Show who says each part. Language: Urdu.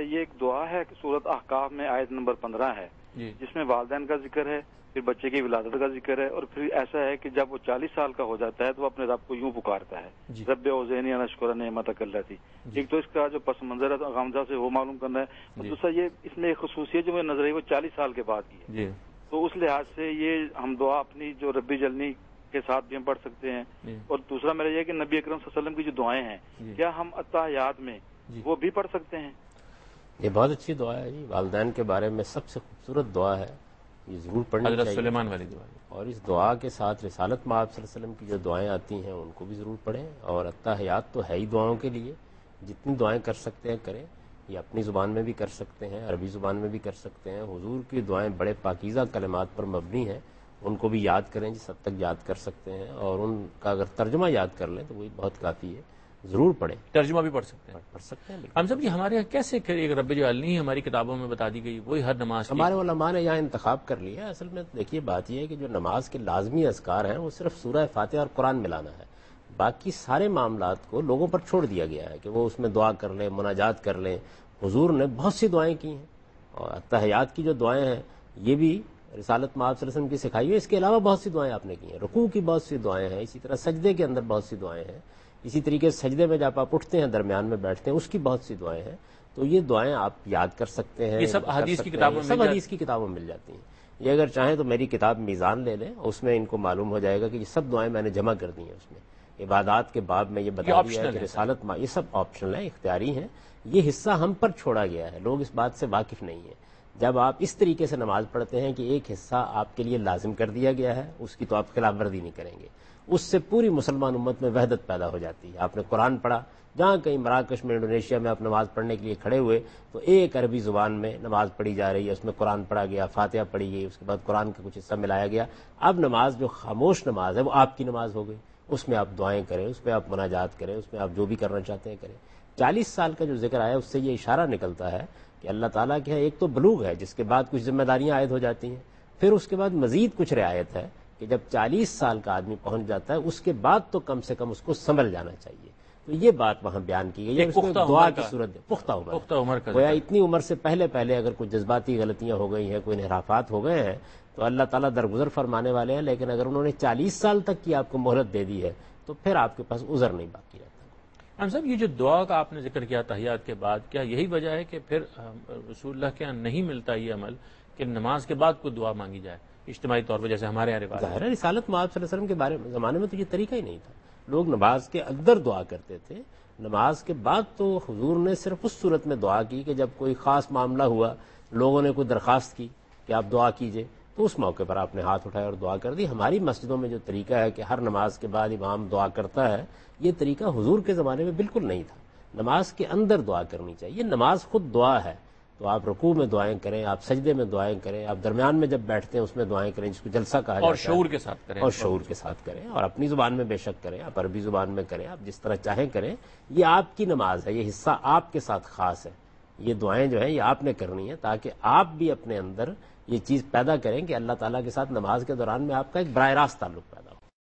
Speaker 1: یہ ایک دعا ہے کہ سورۃ احقاف میں آیت نمبر 15 ہے جس میں والدین کا ذکر ہے، پھر بچے کی ولادت کا ذکر ہے، اور پھر ایسا ہے کہ جب وہ 40 سال کا ہو جاتا ہے تو وہ اپنے رب کو یوں پکارتا ہے، رب اوزعنی ان اشکر نعمتک التی۔ ایک تو اس کا جو پس منظر ہے غمزہ سے وہ معلوم کرنا ہے، اور دوسرا یہ اس میں ایک خصوصیت جو مجھے نظر آئی وہ 40 سال کے بعد کی ہے، تو اس لحاظ سے یہ ہم دعا اپنی جو ربی جلنی کے ساتھ بھی ہم پڑھ سکتے ہیں۔ اور دوسرا میرا یہ کہ نبی اکرم صلی اللہ علیہ وسلم کی جو دعائیں ہیں کیا ہم اتحیات میں وہ بھی پڑھ سکتے ہیں؟
Speaker 2: یہ بہت اچھی دعا ہے جی، والدین کے بارے میں سب سے خوبصورت دعا ہے، یہ ضرور پڑھنی چاہیے۔
Speaker 3: حضرت سلیمان والی دعا،
Speaker 2: اور اس دعا کے ساتھ رسالت مآب صلی اللہ علیہ وسلم کی جو دعائیں آتی ہیں ان کو بھی ضرور پڑھیں، اور اتحیات تو ہے ہی دعاؤں کے لیے، جتنی دعائیں کر سکتے ہیں کریں، یہ اپنی زبان میں بھی کر سکتے ہیں، عربی زبان میں بھی کر سکتے ہیں۔ حضور کی دعائیں بڑے پاکیزہ کلمات پر مبنی ہیں، ان کو بھی یاد کریں جس حد تک یاد کر سکتے ہیں، اور ان کا اگر ترجمہ یاد کر لیں تو وہی بہت کافی ہے، ضرور پڑھیں۔
Speaker 3: ترجمہ بھی پڑھ سکتے ہیں؟
Speaker 2: پڑھ سکتے ہیں بالکل۔
Speaker 3: ہم سب یہ ہمارے یہاں کیسے ایک رب جعلنی ہماری کتابوں میں بتا دی گئی، وہی ہر نماز کی؟
Speaker 2: ہمارے علماء نے یہاں انتخاب کر لیا ہے۔ اصل میں دیکھیے بات یہ ہے کہ جو نماز کے لازمی اذکار ہیں وہ صرف سورہ فاتحہ اور قرآن ملانا ہے، باقی سارے معاملات کو لوگوں پر چھوڑ دیا گیا ہے کہ وہ اس میں دعا کر لیں، مناجات کر لیں۔ حضور نے بہت سی دعائیں کی ہیں، اور اتحیات کی جو دعائیں ہیں یہ بھی رسالت مآب صلی اللہ علیہ وسلم کی سکھائی ہوئی، اس کے علاوہ بہت سی دعائیں آپ نے کی ہیں، رکوع کی بہت سی دعائیں ہیں، اسی طرح سجدے کے اندر بہت سی دعائیں ہیں، اسی طریقے سے سجدے میں جب آپ اٹھتے ہیں درمیان میں بیٹھتے ہیں اس کی بہت سی دعائیں ہیں، تو یہ دعائیں آپ یاد کر سکتے ہیں۔
Speaker 3: یہ سب حدیث کی کتابوں میں
Speaker 2: سب حدیث کی کتابوں میں مل جاتی ہیں۔ یہ اگر چاہیں تو میری کتاب میزان لے لیں، اس میں ان کو معلوم ہو جائے گا کہ یہ سب دعائیں میں نے جمع کر دی ہیں، اس میں عبادات کے باب میں یہ بتا دیا ہے کہ رسالت یہ سب آپشنل ہیں، اختیاری ہیں، یہ حصہ ہم پر چھوڑا گیا ہے، لوگ اس بات سے واقف نہیں ہیں۔ جب آپ اس طریقے سے نماز پڑھتے ہیں کہ ایک حصہ آپ کے لیے لازم کر دیا گیا ہے، اس کی تو آپ خلاف ورزی نہیں کریں گے، اس سے پوری مسلمان امت میں وحدت پیدا ہو جاتی ہے۔ آپ نے قرآن پڑھا، جہاں کہیں مراکش میں، انڈونیشیا میں آپ نماز پڑھنے کے لیے کھڑے ہوئے تو ایک عربی زبان میں نماز پڑھی جا رہی ہے، اس میں قرآن پڑھا گیا، فاتحہ پڑھی گئی، اس کے بعد قرآن کا کچھ حصہ ملایا گیا۔ اب نماز جو خاموش نماز ہے وہ آپ کی نماز ہو گئی، اس میں آپ دعائیں کریں، اس میں آپ مناجات کریں، اس میں آپ جو بھی کرنا چاہتے ہیں کریں۔ 40 سال کا جو ذکر آیا اس سے یہ اشارہ نکلتا ہے کہ اللہ تعالیٰ کے ایک تو بلوغ ہے جس کے بعد کچھ ذمہ داریاں عائد ہو جاتی ہیں، پھر اس کے بعد مزید کچھ رعایت ہے کہ جب 40 سال کا آدمی پہنچ جاتا ہے اس کے بعد تو کم سے کم اس کو سنبھل جانا چاہیے، تو یہ بات وہاں بیان کی گئی ہے۔ اس میں دعا کی صورت پختہ عمر گویا اتنی عمر سے پہلے اگر کوئی جذباتی غلطیاں ہو گئی ہیں، کوئی انحرافات ہو گئے ہیں تو اللہ تعالیٰ درگزر فرمانے والے ہیں، لیکن اگر انہوں نے 40 سال تک کی آپ کو مہلت دے دی ہے تو پھر آپ کے پاس عذر نہیں باقی رہتا۔
Speaker 3: ہم صاحب یہ جو دعا کا آپ نے ذکر کیا تحیات کے بعد، کیا یہی وجہ ہے کہ پھر رسول اللہ کے یہاں نہیں ملتا یہ عمل کہ نماز کے بعد کوئی دعا مانگی جائے اجتماعی طور پر جیسے ہمارے یہاں رواج ہے؟
Speaker 2: ظاہر ہے رسالت مآب صلی اللہ علیہ وسلم کے زمانے میں تو یہ طریقہ ہی نہیں تھا، لوگ نماز کے اندر دعا کرتے تھے، نماز کے بعد تو حضور نے صرف اس صورت میں دعا کی کہ جب کوئی خاص معاملہ ہوا، لوگوں نے کوئی درخواست کی کہ آپ دعا کیجئے، تو اس موقع پر آپ نے ہاتھ اٹھایا اور دعا کر دی۔ ہماری مسجدوں میں جو طریقہ ہے کہ ہر نماز کے بعد امام دعا کرتا ہے، یہ طریقہ حضور کے زمانے میں بالکل نہیں تھا۔ نماز کے اندر دعا کرنی چاہیے، نماز خود دعا ہے، تو آپ رکوع میں دعائیں کریں، آپ سجدے میں دعائیں کریں، آپ درمیان میں جب بیٹھتے ہیں اس میں دعائیں کریں، جس کو جلسہ کہا جاتا ہے،
Speaker 3: اور شعور کے ساتھ کریں،
Speaker 2: اور شعور کے ساتھ کریں، اور اپنی زبان میں بے شک کریں، آپ عربی زبان میں کریں، آپ جس طرح چاہیں کریں، یہ آپ کی نماز ہے، یہ حصہ آپ کے ساتھ خاص ہے، یہ دعائیں جو ہیں یہ آپ نے کرنی ہے تاکہ آپ بھی اپنے اندر یہ چیز پیدا کریں کہ اللہ تعالیٰ کے ساتھ نماز کے دوران میں آپ کا ایک براہ راست تعلق پیدا